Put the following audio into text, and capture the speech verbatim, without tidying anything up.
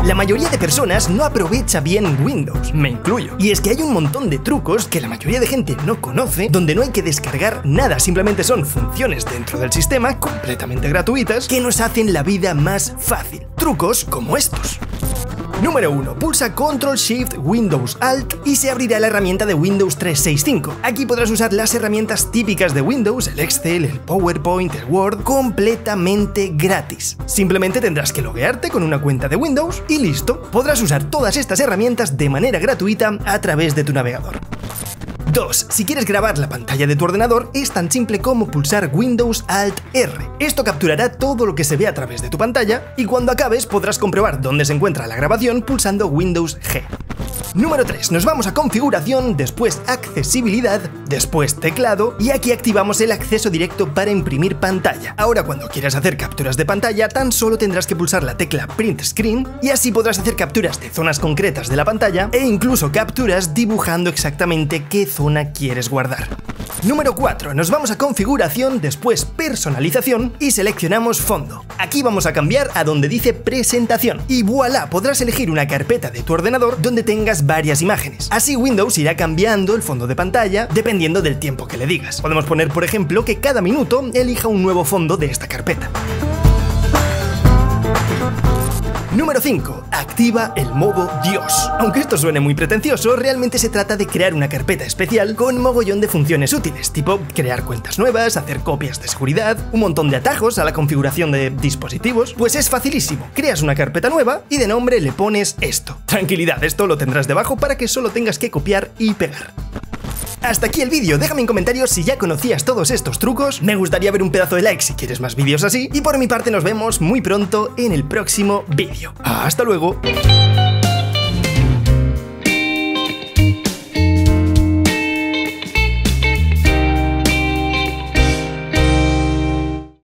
La mayoría de personas no aprovecha bien Windows, me incluyo. Y es que hay un montón de trucos que la mayoría de gente no conoce, donde no hay que descargar nada, simplemente son funciones dentro del sistema, completamente gratuitas, que nos hacen la vida más fácil. Trucos como estos. Número uno. Pulsa Control Shift Windows Alt y se abrirá la herramienta de Windows trescientos sesenta y cinco. Aquí podrás usar las herramientas típicas de Windows, el Excel, el PowerPoint, el Word, completamente gratis. Simplemente tendrás que loguearte con una cuenta de Windows y listo. Podrás usar todas estas herramientas de manera gratuita a través de tu navegador. dos. Si quieres grabar la pantalla de tu ordenador, es tan simple como pulsar Windows Alt R. Esto capturará todo lo que se ve a través de tu pantalla y cuando acabes podrás comprobar dónde se encuentra la grabación pulsando Windows G. Número tres. Nos vamos a configuración, después accesibilidad, después teclado y aquí activamos el acceso directo para imprimir pantalla. Ahora cuando quieras hacer capturas de pantalla tan solo tendrás que pulsar la tecla Print Screen y así podrás hacer capturas de zonas concretas de la pantalla e incluso capturas dibujando exactamente qué zona quieres guardar. Número cuatro. Nos vamos a configuración, después personalización y seleccionamos fondo. Aquí vamos a cambiar a donde dice presentación y voilà, podrás elegir una carpeta de tu ordenador donde tengas varias imágenes. Así Windows irá cambiando el fondo de pantalla dependiendo del tiempo que le digas. Podemos poner, por ejemplo, que cada minuto elija un nuevo fondo de esta carpeta. Número cinco. Activa el modo Dios. Aunque esto suene muy pretencioso, realmente se trata de crear una carpeta especial con mogollón de funciones útiles, tipo crear cuentas nuevas, hacer copias de seguridad, un montón de atajos a la configuración de dispositivos. Pues es facilísimo, creas una carpeta nueva y de nombre le pones esto. Tranquilidad, esto lo tendrás debajo para que solo tengas que copiar y pegar. Hasta aquí el vídeo, déjame en comentarios si ya conocías todos estos trucos, me gustaría ver un pedazo de like si quieres más vídeos así, y por mi parte nos vemos muy pronto en el próximo vídeo. ¡Hasta luego!